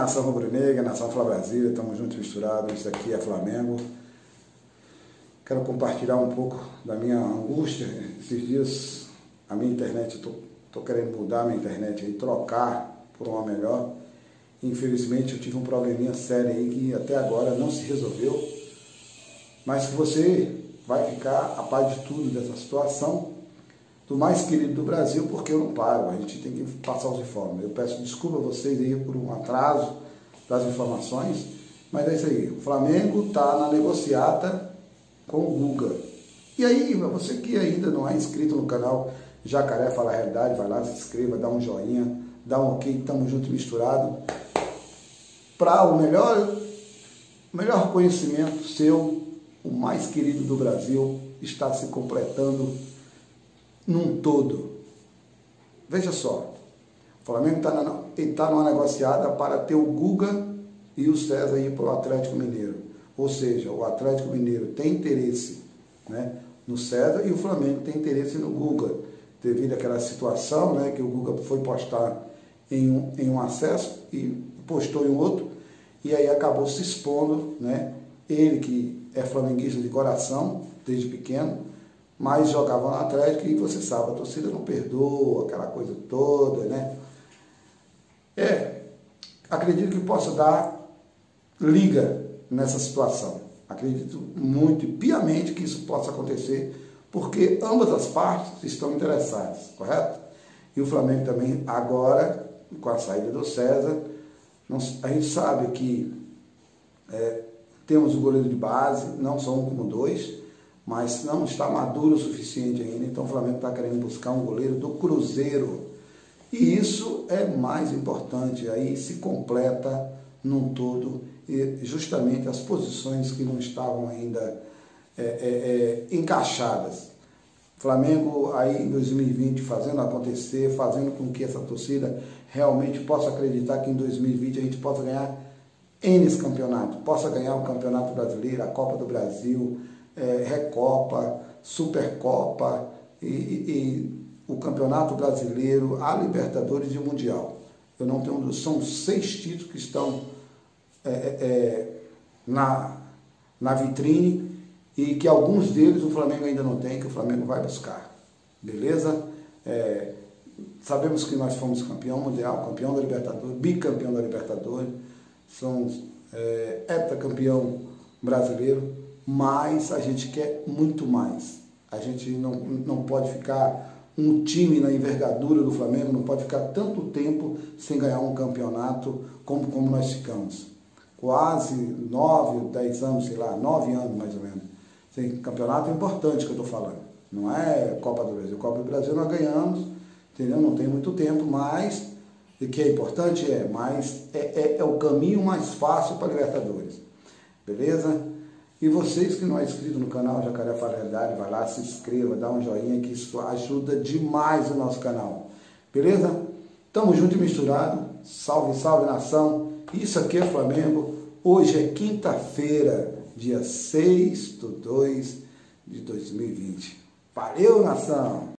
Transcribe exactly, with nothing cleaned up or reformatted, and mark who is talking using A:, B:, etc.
A: nação rubro-negra, nação Fla Brasília, estamos juntos misturados, isso aqui é Flamengo. Quero compartilhar um pouco da minha angústia. Esses dias a minha internet, eu estou querendo mudar a minha internet e trocar por uma melhor. Infelizmente eu tive um probleminha sério aí que até agora não se resolveu, mas que você vai ficar a par de tudo dessa situação, do mais querido do Brasil, porque eu não paro, a gente tem que passar os informes. Eu peço desculpa a vocês aí por um atraso das informações, mas é isso aí, o Flamengo está na negociata com o Guga. E aí, você que ainda não é inscrito no canal Jacaré Fala a Realidade, vai lá, se inscreva, dá um joinha, dá um ok, tamo junto e misturado, para o melhor, melhor conhecimento seu, o mais querido do Brasil está se completando num todo. Veja só, o Flamengo está tá numa negociada para ter o Guga e o César ir para o Atlético Mineiro. Ou seja, o Atlético Mineiro tem interesse, né, no César e o Flamengo tem interesse no Guga, devido àquela situação, né, que o Guga foi postar em um, em um acesso e postou em um outro, e aí acabou se expondo, né, ele que é flamenguista de coração, desde pequeno, mas jogava no Atlético e você sabe, a torcida não perdoa, aquela coisa toda, né? É, acredito que possa dar liga nessa situação. Acredito muito e piamente que isso possa acontecer, porque ambas as partes estão interessadas, correto? E o Flamengo também, agora, com a saída do César, não, a gente sabe que é, temos o goleiro de base, não só um como dois, mas não está maduro o suficiente ainda, então o Flamengo está querendo buscar um goleiro do Cruzeiro. E isso é mais importante, aí se completa num todo, e justamente as posições que não estavam ainda é, é, é, encaixadas. Flamengo aí em dois mil e vinte fazendo acontecer, fazendo com que essa torcida realmente possa acreditar que em dois mil e vinte a gente possa ganhar N campeonato, possa ganhar o Campeonato Brasileiro, a Copa do Brasil, é, Recopa, Supercopa e, e, e o Campeonato Brasileiro, a Libertadores e o Mundial. Eu não tenho, são seis títulos que estão é, é, na, na vitrine e que alguns deles o Flamengo ainda não tem, que o Flamengo vai buscar. Beleza? É, sabemos que nós fomos campeão mundial, campeão da Libertadores, bicampeão da Libertadores, somos é, heptacampeão brasileiro, mas a gente quer muito mais. A gente não, não pode ficar, um time na envergadura do Flamengo não pode ficar tanto tempo sem ganhar um campeonato como, como nós ficamos. Quase nove, dez anos, sei lá, nove anos mais ou menos. Sem campeonato é importante que eu estou falando. Não é Copa do Brasil. Copa do Brasil nós ganhamos, entendeu? Não tem muito tempo, mas o que é importante é, mas é, é, é o caminho mais fácil para a Libertadores. Beleza? E vocês que não é inscrito no canal Jacaré Fala a Realidade, vai lá, se inscreva, dá um joinha, que isso ajuda demais o nosso canal. Beleza? Tamo junto e misturado. Salve, salve nação. Isso aqui é Flamengo. Hoje é quinta-feira, dia seis de dois de dois mil e vinte. Valeu, nação!